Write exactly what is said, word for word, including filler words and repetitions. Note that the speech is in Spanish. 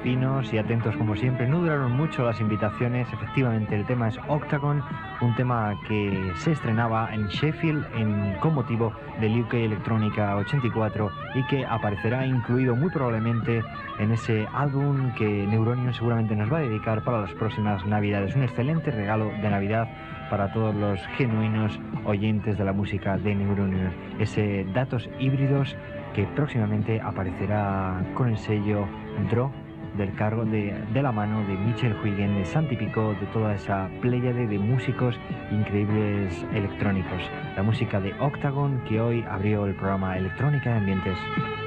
finos y atentos como siempre. No duraron mucho las invitaciones. Efectivamente, el tema es Octagon, un tema que se estrenaba en Sheffield en, con motivo del U K Electronica ochenta y cuatro y que aparecerá incluido muy probablemente en ese álbum que Neuronium seguramente nos va a dedicar para las próximas Navidades. Un excelente regalo de Navidad para todos los genuinos oyentes de la música de Neuronium. Ese Datos Híbridos que próximamente aparecerá con el sello Draw del cargo de, de la mano de Michel Huygen Santi Pico, de toda esa pléyade de músicos increíbles electrónicos. La música de Octagon, que hoy abrió el programa Electrónica de Ambientes.